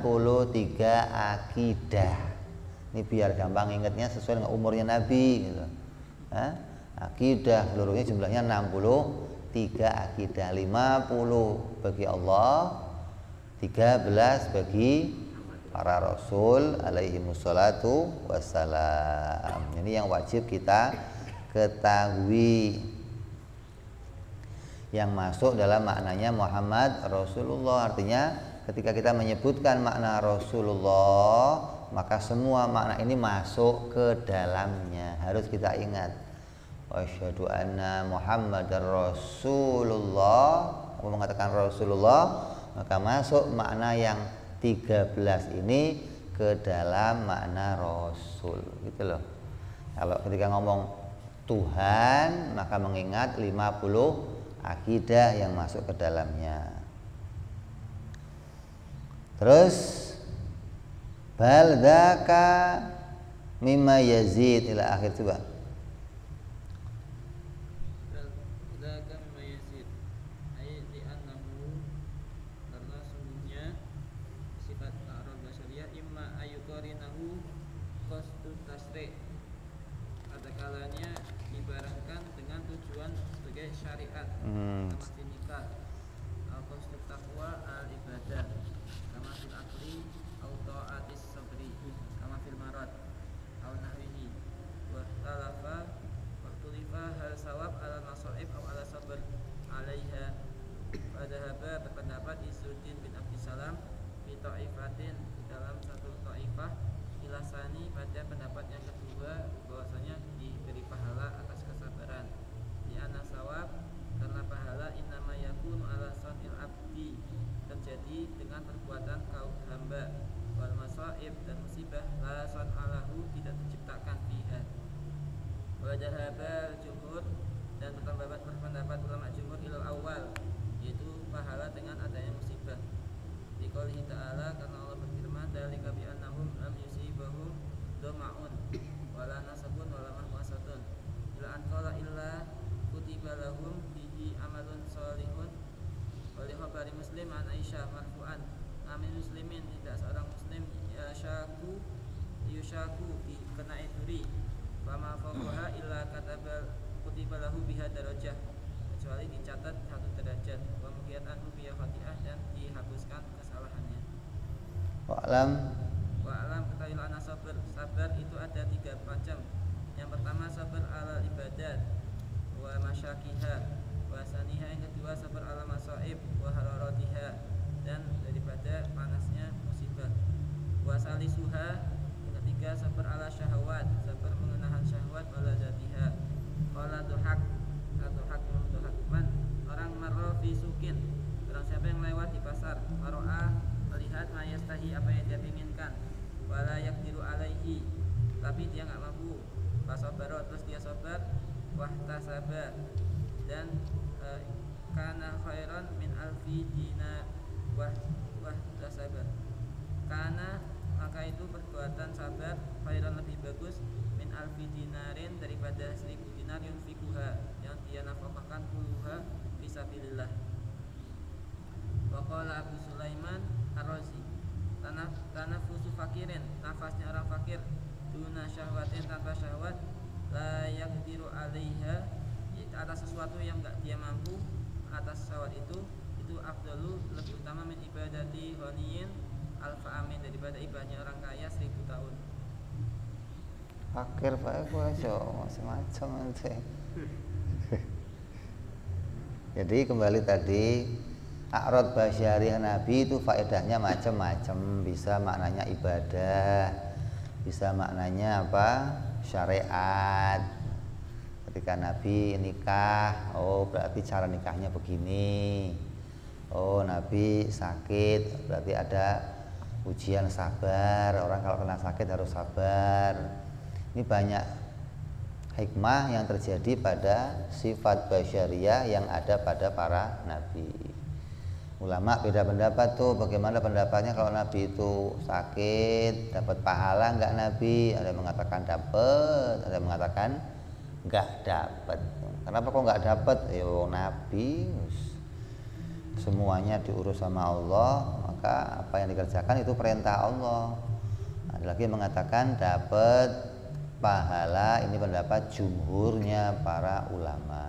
akidah. Ini biar gampang ingatnya sesuai dengan umurnya Nabi gitu. Akidah seluruhnya jumlahnya 63 akidah, 50 bagi Allah, 13 bagi para rasul alaihi wassalatu wassalam. Ini yang wajib kita ketahui, yang masuk dalam maknanya Muhammad Rasulullah. Artinya ketika kita menyebutkan makna Rasulullah, maka semua makna ini masuk ke dalamnya. Harus kita ingat, asyhadu anna Muhammadar Rasulullah. Aku mengatakan Rasulullah, maka masuk makna yang 13 ini ke dalam makna Rasul, gitu loh. Kalau ketika ngomong Tuhan, maka mengingat 50 akidah yang masuk ke dalamnya. Terus bal dzaka mimma yazid ila akhir, coba. Berpendapat Izzuddin bin Abdissalam fi ta'ifatin, dalam satu ta'ifah, ilasani pada pendapat yang kedua, bahwasanya diberi pahala atas kesabaran. Di anna sawab, karena pahala innama yakunu ala sanil abdi, terjadi dengan perbuatan kaum hamba. Wal masaib, dan musibah la san alahu, tidak terciptakan fiha. Wa dhahabal jumhur, dan berpendapat ulama jumhur ilal awal, yaitu pahala dengan adanya musibah. Di qoulihi ta'ala, karena Allah berfirman, dzalika bi annahum lam yusibahum dhama'un wala nasabun wala mahmasatun ila an qala illa kutiba lahum bihi amalun sholihun. Oleh khabari Muslim an Aisyah marfu'an, amin muslimin, tidak seorang muslim yushaku dikenai duri, fama fawqaha illa kutiba lahu biha darajah, kecuali dicatat 1 derajat, wa muhiyat anhu biya khati'ah, dan dihapuskan kesalahannya. Wa'lam Ketahuilah anak sabar itu ada 3 macam. Yang pertama sabar ala ibadat wa masyakiha, wa saniha, yang kedua sabar ala masaib wa hararatiha, dan daripada panasnya musibah. Wa salisuha, yang ketiga sabar ala syahwat, sabar mengenahan syahwat, wala zatiha. Qala duhak atau hakman, orang marra fi sukin, orang siapa yang lewat di pasar, maro'a, melihat mayastahi, apa yang dia inginkan, wala yaqdiru alaihi, tapi dia enggak mampu, fasabara, terus dia sabar, wahtasaba, dan kana khairan min alfi dinar, wahtasaba, kana, maka itu perbuatan sabar, khairan, lebih bagus, min alfi dinarin, daripada 1000 dinar, yunfikuha, yang dia nafkahkan, puluha fisabilillah. Wa qala Abu Sulaiman Ar-Razi, tanafusu fakirin, nafasnya orang fakir, duna syahwatin, tanpa syahwat, la yaqdiru alaiha, atas sesuatu yang enggak dia mampu atas syahwat itu afdalu, lebih utama, min ibadati ghaniyin alfa amin, daripada ibadahnya orang kaya 1000 tahun. fakir bae kowe aja macam-macam ente. Jadi kembali tadi a'rad basyariah Nabi itu faedahnya macam-macam, bisa maknanya ibadah, bisa maknanya apa? Syariat. Ketika Nabi nikah, oh berarti cara nikahnya begini. Oh Nabi sakit, berarti ada ujian sabar. Orang kalau kena sakit harus sabar. Ini banyak hikmah yang terjadi pada sifat basyariah yang ada pada para nabi. Ulama beda pendapat tuh, bagaimana pendapatnya kalau Nabi itu sakit dapat pahala enggak Nabi? Ada yang mengatakan dapat, ada yang mengatakan enggak dapat. Kenapa kok enggak dapat? Yo Nabi semuanya diurus sama Allah, maka apa yang dikerjakan itu perintah Allah. Ada lagi yang mengatakan dapat pahala, ini pendapat jumhurnya para ulama.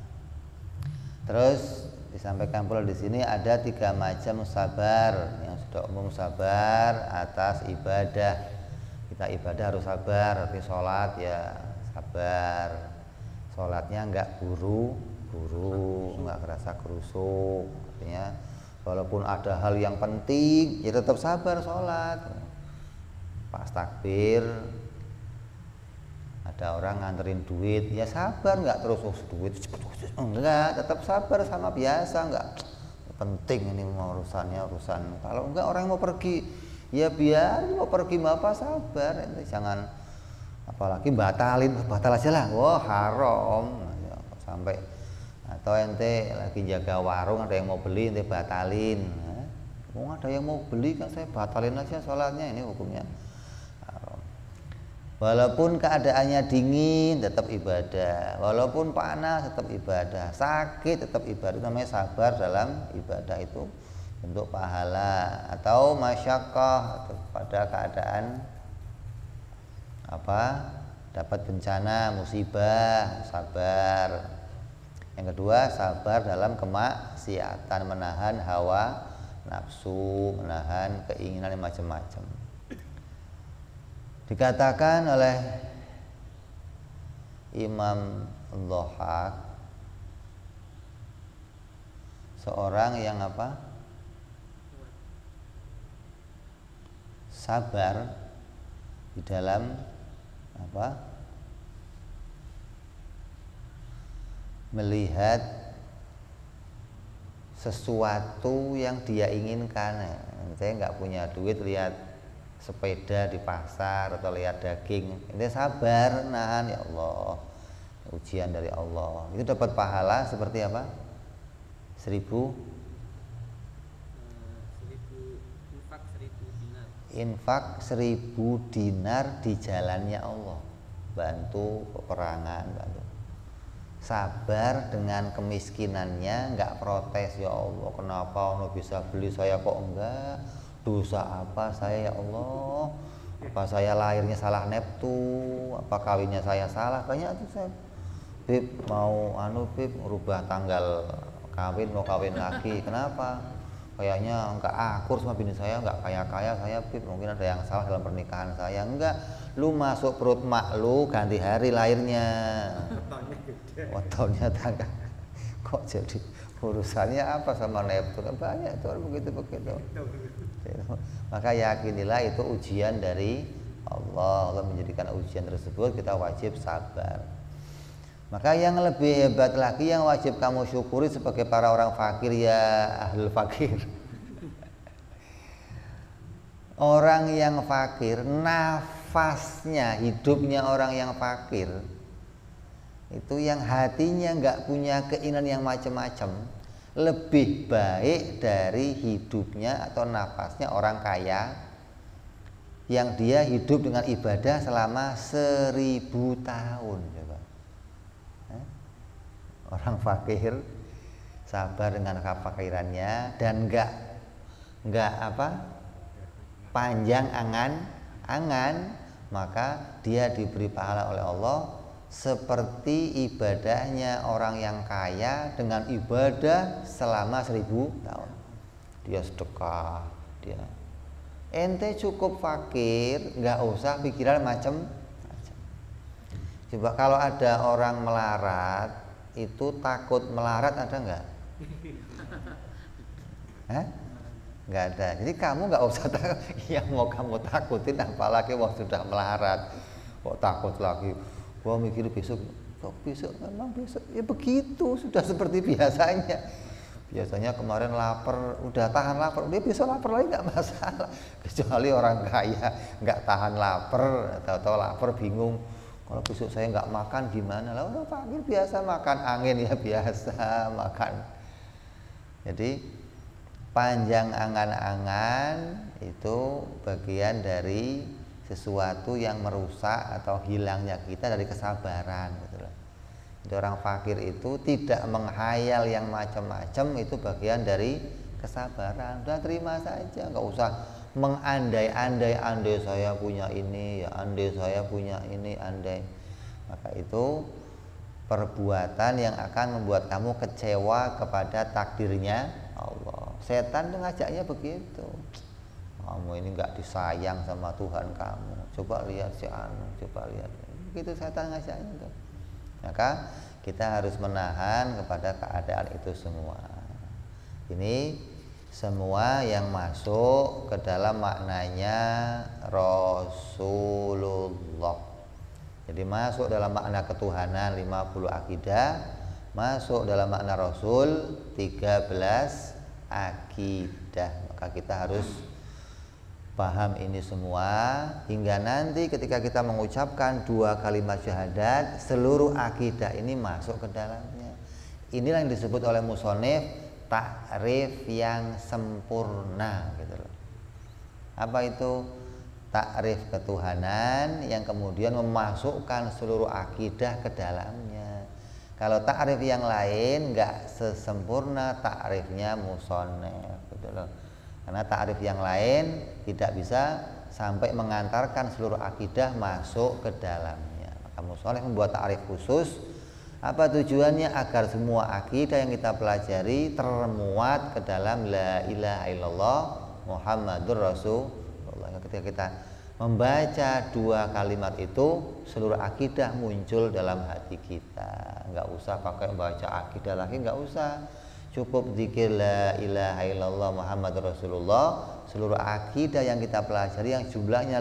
Terus disampaikan pula di sini ada 3 macam sabar yang sudah umum, sabar atas ibadah. Kita ibadah harus sabar, arti sholat ya sabar, sholatnya enggak buru-buru, enggak kerasa kerusuk. Artinya walaupun ada hal yang penting ya tetap sabar sholat. Pas takbir ada orang nganterin duit ya sabar, nggak terus duit enggak, tetap sabar sama biasa, nggak penting ini urusannya urusan. Kalau enggak orang mau pergi ya biar mau pergi apa sabar, ente jangan apalagi batal aja lah, wah haram ya, sampai. Atau ente lagi jaga warung ada yang mau beli ente batalin, ada yang mau beli kan saya batalin aja sholatnya, ini hukumnya. Walaupun keadaannya dingin tetap ibadah, walaupun panas tetap ibadah, sakit tetap ibadah. Namanya sabar dalam ibadah itu bentuk pahala. Atau masyaqqah pada keadaan apa? Dapat bencana, musibah, sabar. Yang kedua, sabar dalam kemaksiatan, menahan hawa nafsu, menahan keinginan yang macam-macam. Dikatakan oleh Imam Dhahak, seorang yang apa? Sabar di dalam apa? Melihat sesuatu yang dia inginkan. Saya nggak punya duit, lihat sepeda di pasar atau lihat daging, ini sabar nahan, ya Allah, ujian dari Allah. Itu dapat pahala seperti apa? 1000 infak 1000 dinar di jalannya Allah, bantu peperangan, bantu. Sabar dengan kemiskinannya, nggak protes, ya Allah kenapa ono bisa beli saya kok enggak, dosa apa saya ya Allah, apa saya lahirnya salah neptu, apa kawinnya saya salah, banyak tuh saya Bib mau Bib merubah tanggal kawin, mau kawin lagi, kenapa kayaknya enggak akur sama bini saya, enggak kaya saya Bib, mungkin ada yang salah dalam pernikahan saya. Enggak, lu masuk perut mak lu ganti hari lahirnya, wetonnya tanggal kok jadi urusannya apa sama neptu, kan banyak tuh begitu. Maka yakinilah itu ujian dari Allah. Allah menjadikan ujian tersebut kita wajib sabar. Maka yang lebih hebat lagi yang wajib kamu syukuri sebagai para orang fakir, ya ahlul fakir. Orang yang fakir, nafasnya, hidupnya orang yang fakir itu yang hatinya nggak punya keinginan yang macam-macam, lebih baik dari hidupnya atau nafasnya orang kaya yang dia hidup dengan ibadah selama 1000 tahun. Coba. Orang fakir sabar dengan kefakirannya dan nggak panjang angan, maka dia diberi pahala oleh Allah seperti ibadahnya orang yang kaya dengan ibadah selama 1000 tahun. Dia sedekah, ente cukup fakir, nggak usah pikiran macam-macam. Coba kalau ada orang melarat, itu takut melarat ada nggak? Hah? Nggak ada. Jadi kamu nggak usah takut. Yang mau kamu takutin apalagi waktu sudah melarat. Kok takut lagi? Gua mikir besok, kok besok memang besok. Ya begitu, sudah seperti biasanya. Biasanya kemarin lapar, udah tahan lapar, dia besok lapar lagi nggak masalah. Kecuali orang kaya nggak tahan lapar, atau lapar bingung. Kalau besok saya nggak makan gimana? Lah orang fakir biasa makan angin ya biasa makan. Jadi panjang angan-angan itu bagian dari sesuatu yang merusak atau hilangnya kita dari kesabaran. Gitu loh. Jadi orang fakir itu tidak menghayal yang macam-macam, itu bagian dari kesabaran. Udah terima saja, nggak usah mengandai-andai, andai saya punya ini, ya andai saya punya ini, andai. Maka itu perbuatan yang akan membuat kamu kecewa kepada takdirnya Allah. Setan tuh ngajaknya begitu. Kamu ini nggak disayang sama Tuhan kamu. Coba lihat si anu, coba lihat. Begitu setan ngajaknya tuh. Maka kita harus menahan kepada keadaan itu semua. Ini semua yang masuk ke dalam maknanya Rasulullah. Jadi masuk dalam makna ketuhanan 50 akidah, masuk dalam makna Rasul 13 akidah. Maka kita harus paham ini semua hingga nanti ketika kita mengucapkan 2 kalimat syahadat, seluruh akidah ini masuk ke dalamnya. Inilah yang disebut oleh musonif takrif yang sempurna gitu loh. Apa itu? Takrif ketuhanan yang kemudian memasukkan seluruh akidah ke dalamnya. Kalau takrif yang lain nggak sesempurna takrifnya musonif gitu loh. Karena takrif yang lain tidak bisa sampai mengantarkan seluruh akidah masuk ke dalamnya. Maka musonif membuat takrif khusus. Apa tujuannya? Agar semua akidah yang kita pelajari termuat ke dalam la ilaha illallah Muhammadur Rasulullah. Ketika kita membaca 2 kalimat itu, seluruh akidah muncul dalam hati kita. Nggak usah pakai baca akidah lagi, nggak usah. Cukup zikir la ilaha illallah Muhammadur Rasulullah. Seluruh akidah yang kita pelajari yang jumlahnya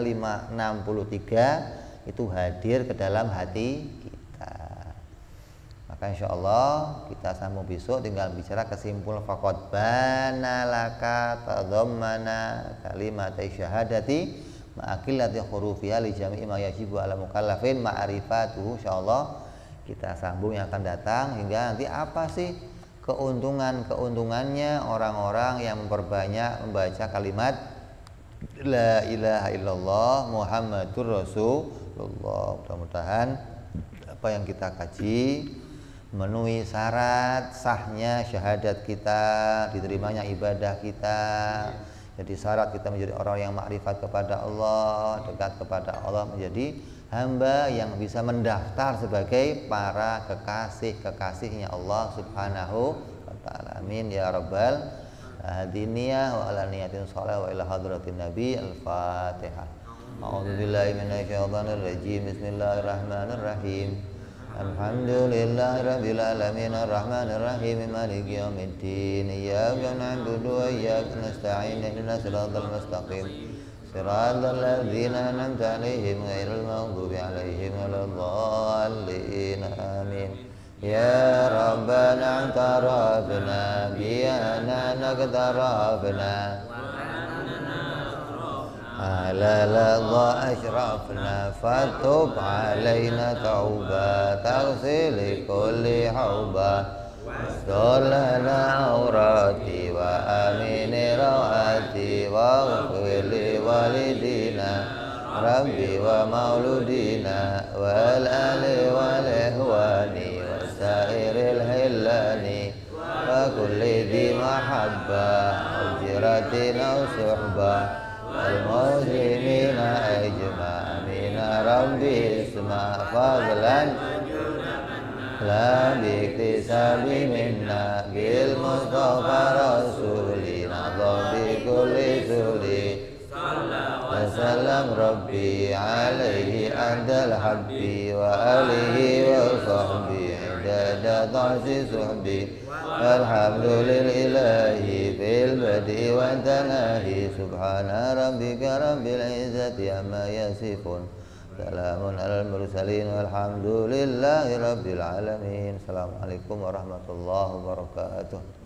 563 itu hadir ke dalam hati kita. Maka insya Allah kita sambung besok, tinggal bicara kesimpulan faqad bana laka tadhammana kalimat syahadati ma'akillati hurufiha li jami'i ma yajibu ala mukallafin ma'rifatuhu. Insyaallah kita sambung yang akan datang hingga nanti apa sih keuntungannya orang-orang yang memperbanyak membaca kalimat la ilaha illallah Muhammadur Rasulullah. Mudah-mudahan apa yang kita kaji memenuhi syarat sahnya syahadat kita, diterimanya ibadah kita. Jadi syarat kita menjadi orang yang makrifat kepada Allah, dekat kepada Allah, menjadi hamba yang bisa mendaftar sebagai para kekasih-kekasihnya Allah Subhanahu wa ta'ala. Amin ya rabbal hadiniyah wa ala niyatin sholih wa ila hadratin nabi. Al-Fatihah. A'udzubillahi minasyaitonir rajim. Bismillahirrahmanirrahim. Alhamdulillahi rabbil alamin arrahmanir rahim maliki yaumiddin iyyaka na'budu wa iyyaka nasta'in ihdinas siratal mustaqim siratal ladzina an'amta 'alaihim ghairil maghdubi 'alaihim waladdallin amin. Ya rabbana tarafna bi anna naqtarafna على لظى أشرفنا فتب علينا توبة تغسل كل حوبة واستر لنا عوراتي وآمن رواتي واغفر لوالدينا ربي ومولودينا والآل والإخوان وسائر الهلان وكل ذي محبة أجرة أو صحبة المسلمين أجمعين ربي اسمع فضلا لا باكتساب منا بالمصطفى رسولنا ضب كل سولي وسلم ربي عليه أنت الحبي وآله وصحبه عدد ضعف صحبي والحمد لله في البدء والتناهي سبحان ربك رب العزة عما يصفون سلام على المرسلين والحمد لله رب العالمين. Assalamualaikum warahmatullahi wabarakatuh.